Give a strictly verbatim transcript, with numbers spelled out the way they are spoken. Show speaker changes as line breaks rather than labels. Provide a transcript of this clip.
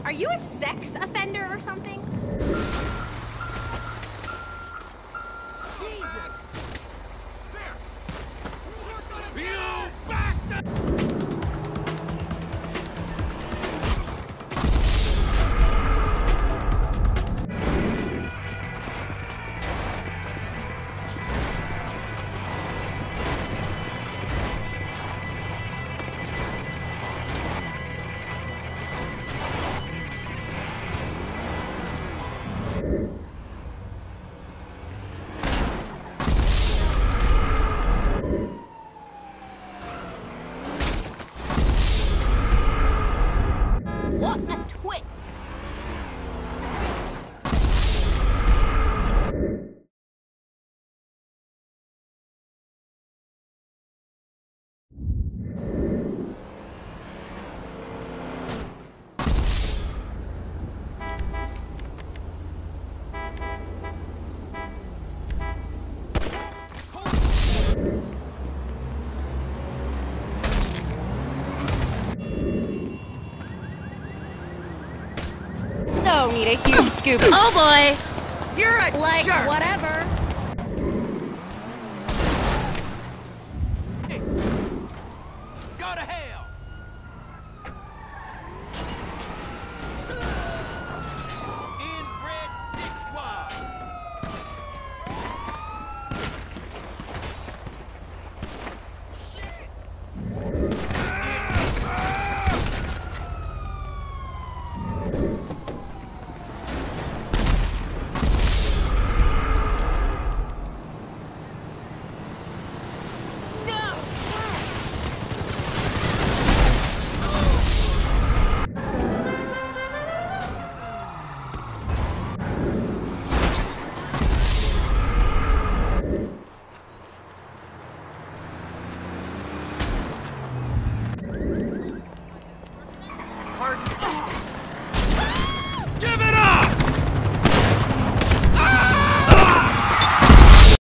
Are you a sex offender or something?
You bastard!
What a twit! So need a huge scoop. Oh boy!
You're a
Like,
jerk!
whatever.